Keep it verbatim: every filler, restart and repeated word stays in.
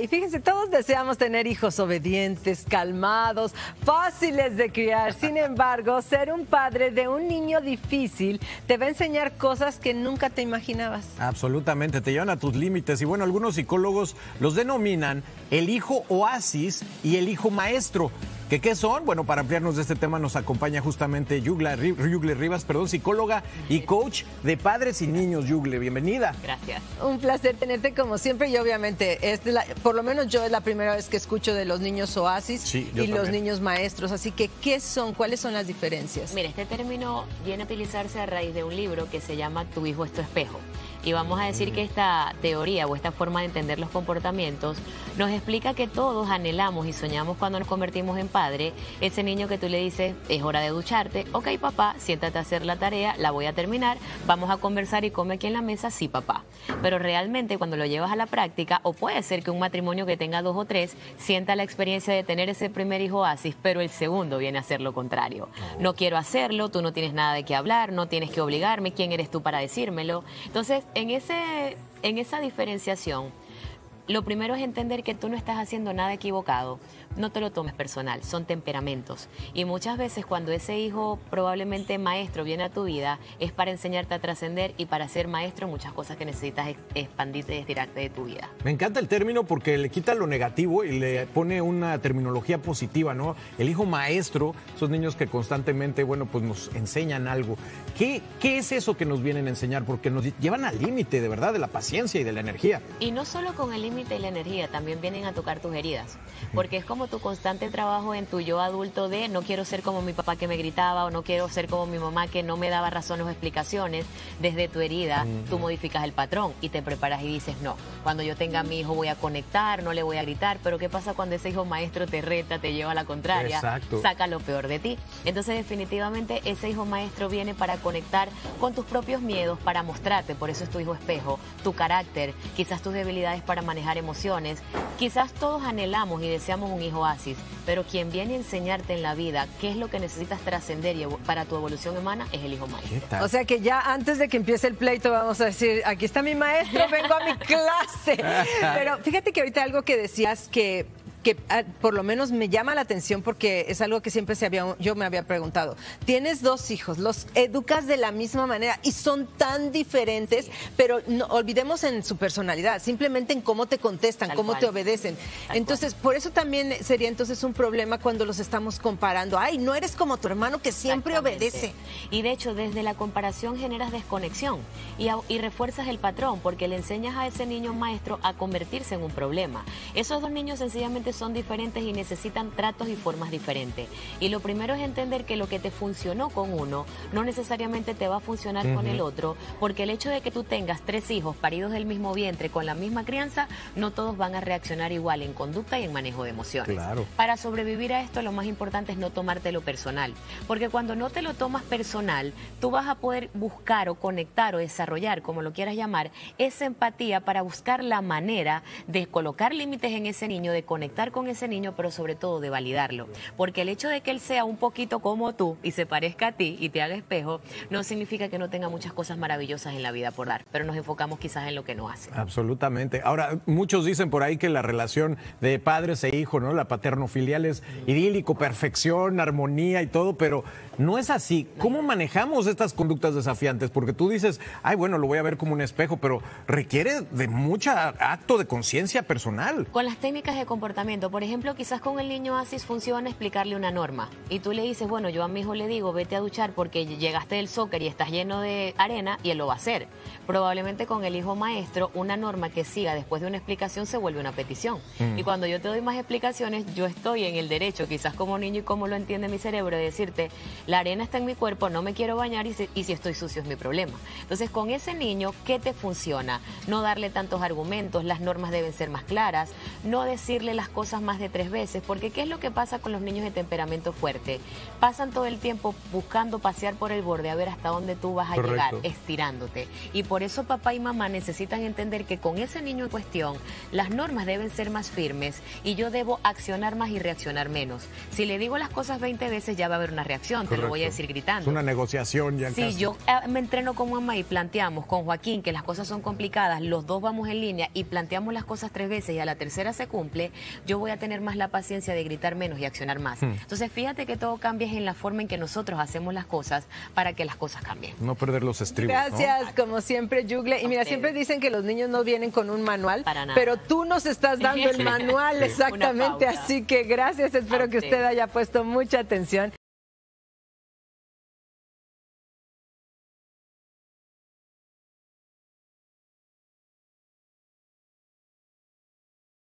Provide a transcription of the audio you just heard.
Y fíjense, todos deseamos tener hijos obedientes, calmados, fáciles de criar. Sin embargo, ser un padre de un niño difícil te va a enseñar cosas que nunca te imaginabas. Absolutamente, te llevan a tus límites. Y bueno, algunos psicólogos los denominan el hijo oasis y el hijo maestro. ¿Qué, ¿Qué son? Bueno, para ampliarnos de este tema nos acompaña justamente Yugle, Yugle Rivas, perdón, psicóloga y coach de padres y niños. Yugle, bienvenida. Gracias. Un placer tenerte como siempre y obviamente, es la, por lo menos yo es la primera vez que escucho de los niños oasis sí, y también. los niños maestros. Así que, ¿qué son? ¿Cuáles son las diferencias? Mira, este término viene a utilizarse a raíz de un libro que se llama Tu hijo es tu espejo. Y vamos a decir que esta teoría o esta forma de entender los comportamientos nos explica que todos anhelamos y soñamos cuando nos convertimos en padre, ese niño que tú le dices, es hora de ducharte, ok papá, siéntate a hacer la tarea, la voy a terminar, vamos a conversar y come aquí en la mesa, sí papá. Pero realmente cuando lo llevas a la práctica, o puede ser que un matrimonio que tenga dos o tres sienta la experiencia de tener ese primer hijo oasis, pero el segundo viene a ser lo contrario. No quiero hacerlo, tú no tienes nada de qué hablar, no tienes que obligarme, ¿quién eres tú para decírmelo? Entonces, En, ese, en esa diferenciación, lo primero es entender que tú no estás haciendo nada equivocado. No te lo tomes personal, son temperamentos. Y muchas veces cuando ese hijo probablemente maestro viene a tu vida, es para enseñarte a trascender y para ser maestro muchas cosas que necesitas expandirte y estirarte de tu vida. Me encanta el término porque le quita lo negativo y le pone una terminología positiva, ¿no? El hijo maestro, esos niños que constantemente, bueno, pues nos enseñan algo. ¿Qué, qué es eso que nos vienen a enseñar? Porque nos llevan al límite, de verdad, de la paciencia y de la energía. Y no solo con el límite y la energía, también vienen a tocar tus heridas. Porque es como tu constante trabajo en tu yo adulto de no quiero ser como mi papá que me gritaba o no quiero ser como mi mamá que no me daba razones o explicaciones. Desde tu herida uh-huh. tú modificas el patrón y te preparas y dices no, cuando yo tenga a mi hijo voy a conectar, no le voy a gritar, pero ¿qué pasa cuando ese hijo maestro te reta, te lleva a la contraria, Exacto. saca lo peor de ti? Entonces definitivamente ese hijo maestro viene para conectar con tus propios miedos, para mostrarte, por eso es tu hijo espejo, tu carácter, quizás tus debilidades para manejar emociones. Quizás todos anhelamos y deseamos un hijo oasis, pero quien viene a enseñarte en la vida qué es lo que necesitas trascender para tu evolución humana es el hijo maestro. O sea que ya antes de que empiece el pleito vamos a decir, aquí está mi maestro, vengo a mi clase. Pero fíjate que ahorita algo que decías que... que ah, por lo menos me llama la atención porque es algo que siempre se había, yo me había preguntado. Tienes dos hijos, los educas de la misma manera y son tan diferentes, sí. pero no olvidemos en su personalidad, simplemente en cómo te contestan, Tal cómo cual. te obedecen. Tal entonces, cual. por eso también sería entonces un problema cuando los estamos comparando. Ay, no eres como tu hermano que siempre obedece. Y de hecho, desde la comparación generas desconexión y, a, y refuerzas el patrón porque le enseñas a ese niño maestro a convertirse en un problema. Esos dos niños sencillamente son diferentes y necesitan tratos y formas diferentes. Y lo primero es entender que lo que te funcionó con uno no necesariamente te va a funcionar uh-huh. con el otro, porque el hecho de que tú tengas tres hijos paridos del mismo vientre con la misma crianza, no todos van a reaccionar igual en conducta y en manejo de emociones. Claro. Para sobrevivir a esto, lo más importante es no tomártelo personal, porque cuando no te lo tomas personal, tú vas a poder buscar o conectar o desarrollar, como lo quieras llamar, esa empatía para buscar la manera de colocar límites en ese niño, de conectar con ese niño, pero sobre todo de validarlo, porque el hecho de que él sea un poquito como tú y se parezca a ti y te haga espejo, no significa que no tenga muchas cosas maravillosas en la vida por dar, pero nos enfocamos quizás en lo que no hace. Absolutamente. Ahora, muchos dicen por ahí que la relación de padres e hijos, ¿no? La paterno-filial es idílico, perfección, armonía y todo, pero no es así. ¿Cómo manejamos estas conductas desafiantes? Porque tú dices, ay, bueno, lo voy a ver como un espejo, pero requiere de mucho acto de conciencia personal. Con las técnicas de comportamiento, por ejemplo, quizás con el niño oasis funciona explicarle una norma y tú le dices, bueno, yo a mi hijo le digo, vete a duchar porque llegaste del soccer y estás lleno de arena y él lo va a hacer. Probablemente con el hijo maestro, una norma que siga después de una explicación se vuelve una petición. Mm. Y cuando yo te doy más explicaciones, yo estoy en el derecho, quizás como niño y como lo entiende mi cerebro, de decirte, la arena está en mi cuerpo, no me quiero bañar y si, y si estoy sucio es mi problema. Entonces, con ese niño, ¿qué te funciona? No darle tantos argumentos, las normas deben ser más claras, no decirle las cosas cosas más de tres veces, porque ¿qué es lo que pasa con los niños de temperamento fuerte? Pasan todo el tiempo buscando pasear por el borde a ver hasta dónde tú vas a Correcto. llegar, estirándote. Y por eso papá y mamá necesitan entender que con ese niño en cuestión, las normas deben ser más firmes y yo debo accionar más y reaccionar menos. Si le digo las cosas veinte veces ya va a haber una reacción, Correcto. te lo voy a decir gritando. Es una negociación ya. Si casi. yo eh, me entreno con mamá y planteamos con Joaquín que las cosas son complicadas, los dos vamos en línea y planteamos las cosas tres veces y a la tercera se cumple, yo voy a tener más la paciencia de gritar menos y accionar más. Hmm. Entonces fíjate que todo cambia en la forma en que nosotros hacemos las cosas para que las cosas cambien. No perder los estribos. Gracias, ¿no? como siempre, Yugle. Y mira, siempre dicen que los niños no vienen con un manual, para nada. pero tú nos estás dando el manual, Sí. exactamente. Así que gracias, espero que usted haya puesto mucha atención.